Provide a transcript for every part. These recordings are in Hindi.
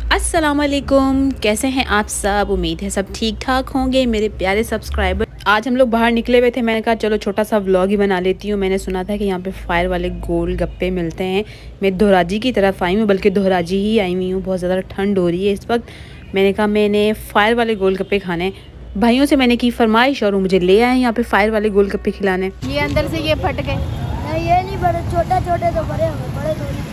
अस्सलाम वालेकुम, कैसे हैं आप सब। उम्मीद है सब ठीक ठाक होंगे मेरे प्यारे सब्सक्राइबर। आज हम लोग बाहर निकले हुए थे, मैंने कहा चलो छोटा सा व्लॉग ही बना लेती हूँ। मैंने सुना था कि यहाँ पे फायर वाले गोल गप्पे मिलते हैं। मैं दोहराजी की तरफ आई हूँ, बल्कि दोहराजी ही आई हुई हूँ। बहुत ज़्यादा ठंड हो रही है इस वक्त। मैंने कहा मैंने फ़ायर वाले गोल गप्पे खाने। भाइयों से मैंने की फरमाइश और वो मुझे ले आए यहाँ पे फ़ायर वाले गोल गप्पे खिलाने। ये अंदर से ये फट गए। नहीं ये नहीं, बड़े छोटे छोटे तो बड़े हो गए, बड़े थोड़ी।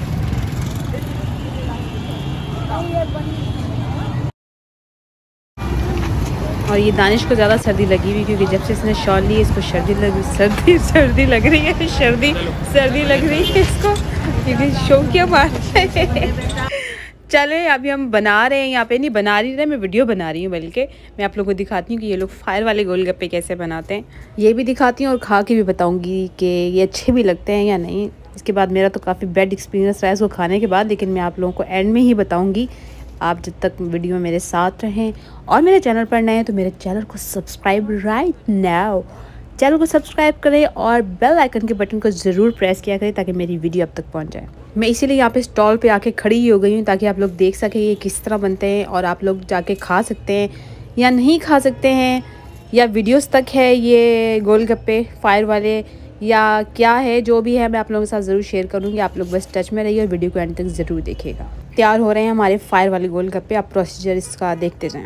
और ये दानिश को ज़्यादा सर्दी लगी हुई, क्योंकि जब से इसने शॉल ली इसको सर्दी लग रही है इसको, क्योंकि शौकिया मार है। चले अभी हम बना रहे हैं, यहाँ पे नहीं बना रही, मैं वीडियो बना रही हूँ। बल्कि मैं आप लोगों को दिखाती हूँ कि ये लोग फायर वाले गोलगप्पे कैसे बनाते हैं। ये भी दिखाती हूँ और खा के भी बताऊँगी कि ये अच्छे भी लगते हैं या नहीं। इसके बाद मेरा तो काफ़ी बैड एक्सपीरियंस रहा है इसको खाने के बाद, लेकिन मैं आप लोगों को एंड में ही बताऊँगी। आप जब तक वीडियो में मेरे साथ रहें और मेरे चैनल पर नए हैं तो मेरे चैनल को सब्सक्राइब राइट नाउ, चैनल को सब्सक्राइब करें और बेल आइकन के बटन को ज़रूर प्रेस किया करें ताकि मेरी वीडियो आप तक पहुंच जाए। मैं इसीलिए यहाँ पे स्टॉल पे आके खड़ी हो गई हूँ ताकि आप लोग देख सकें ये किस तरह बनते हैं और आप लोग जाके खा सकते हैं या नहीं खा सकते हैं, या वीडियोस तक है ये गोलगप्पे फायर वाले या क्या है। जो भी है मैं आप लोगों के साथ ज़रूर शेयर करूँगी। आप लोग बस टच में रहिए और वीडियो को एंड तक ज़रूर देखिएगा। तैयार हो रहे हैं हमारे फायर वाले गोलगप्पे। आप प्रोसीजर इसका देखते जाएं।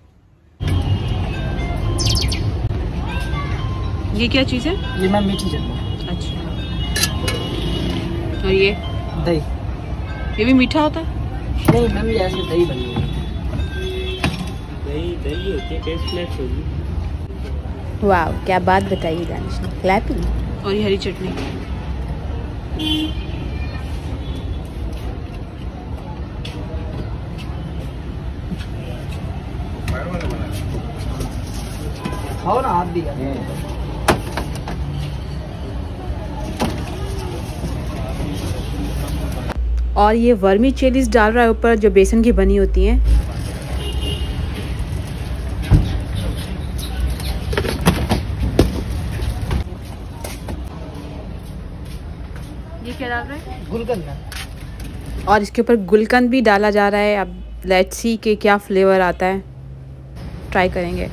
ये क्या चीज़ है? ये मैम मीठी चटनी। अच्छा, और ये दही। ये भी मीठा होता है? नहीं मैम, ये ऐसे दही बनी है। दही होती है, टेस्टलेस होगी। वाह, क्या बात बताइए दानिश ने, क्लैपिंग। और ये हरी चटनी। खाओ ना आप भी। और ये वर्मी चिलीज डाल रहा है ऊपर, जो बेसन की बनी होती हैं। ये क्या डाल रहा है? गुलकंद। और इसके ऊपर गुलकंद भी डाला जा रहा है। अब लेट्स सी के क्या फ्लेवर आता है, ट्राई करेंगे।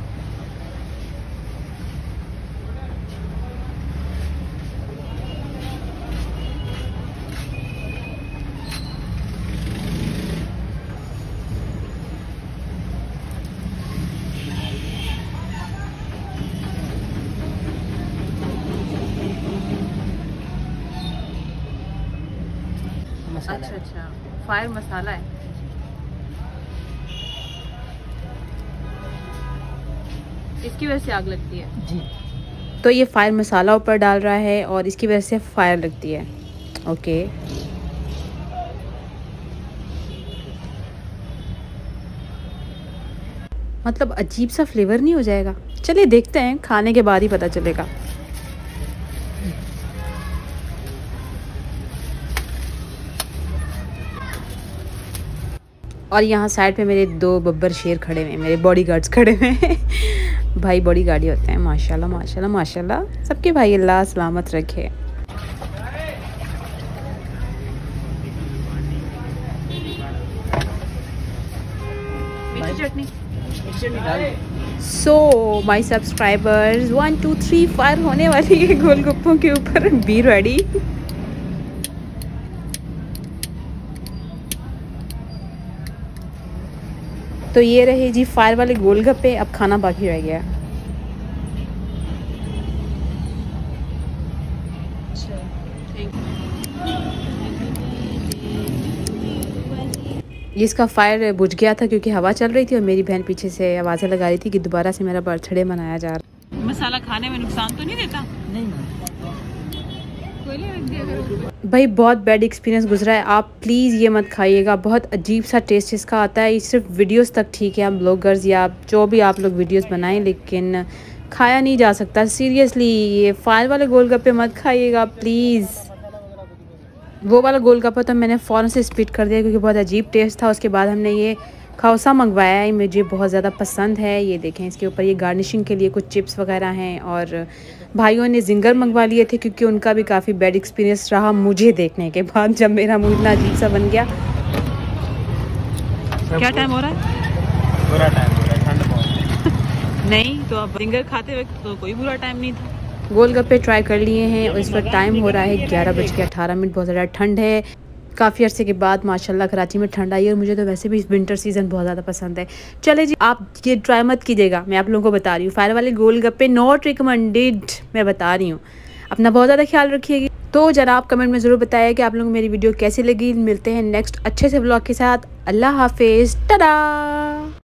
अच्छा अच्छा, फायर मसाला है। इसकी वजह से आग लगती है जी। तो ये फायर मसाला ऊपर डाल रहा है और इसकी वजह से फायर लगती है। ओके, मतलब अजीब सा फ्लेवर नहीं हो जाएगा? चलिए देखते हैं, खाने के बाद ही पता चलेगा। और यहाँ साइड पे मेरे दो बब्बर शेर खड़े हुए हैं, मेरे बॉडीगार्ड्स खड़े हुए हैं। भाई बॉडीगार्ड ही होते हैं, माशाल्लाह माशाल्लाह माशाल्लाह। सबके भाई अल्लाह सलामत रखे। सो माई सब्सक्राइबर्स 1 2 3 फायर होने वाली है गोलगप्पों के ऊपर। Be ready. तो ये रहे जी फायर वाले गोलगप्पे। अब खाना बाकी रह गया। इसका फायर बुझ गया था क्योंकि हवा चल रही थी और मेरी बहन पीछे से आवाज़ें लगा रही थी कि दोबारा से मेरा बर्थडे मनाया जा रहा है। मसाला खाने में नुकसान तो नहीं देता? नहीं भाई बहुत बैड एक्सपीरियंस गुजरा है। आप प्लीज़ ये मत खाइएगा, बहुत अजीब सा टेस्ट इसका आता है। ये सिर्फ वीडियोस तक ठीक है, हम ब्लॉगर्स या जो भी आप लोग वीडियोस बनाएं, लेकिन खाया नहीं जा सकता सीरियसली। ये फायर वाले गोलगप्पे मत खाइएगा प्लीज़। वो वाला गोलगप्पा तो मैंने फ़ौरन से स्पिट कर दिया क्योंकि बहुत अजीब टेस्ट था। उसके बाद हमने ये खौसा मंगवाया है, मुझे बहुत ज़्यादा पसंद है। ये देखें, इसके ऊपर ये गार्निशिंग के लिए कुछ चिप्स वगैरह हैं। और भाइयों ने जिंगर मंगवा लिए थे क्योंकि उनका भी काफ़ी बैड एक्सपीरियंस रहा मुझे देखने के बाद, जब मेरा मुंह इतना अजीब सा बन गया। क्या टाइम हो रहा है? बुरा टाइम हो रहा है, ठंड बहुत है। नहीं तो अब फिंगर खाते वक्त तो कोई बुरा टाइम नहीं था। गोलगप्पे ट्राई कर लिए हैं और इस वक्त टाइम हो रहा है 11:18। बहुत ज़्यादा ठंड है। काफ़ी अरसे के बाद माशाल्लाह कराची में ठंड आई है और मुझे तो वैसे भी विंटर सीज़न बहुत ज़्यादा पसंद है। चले जी, आप ये ट्राई मत कीजिएगा, मैं आप लोगों को बता रही हूँ। फायर वाले गोलगप्पे नॉट रिकमेंडेड, मैं बता रही हूँ। अपना बहुत ज़्यादा ख्याल रखिएगा। तो जनाब कमेंट में ज़रूर बताया कि आप लोगों को मेरी वीडियो कैसी लगी। मिलते हैं नेक्स्ट अच्छे से व्लॉग के साथ। अल्लाह हाफिज़, टाटा।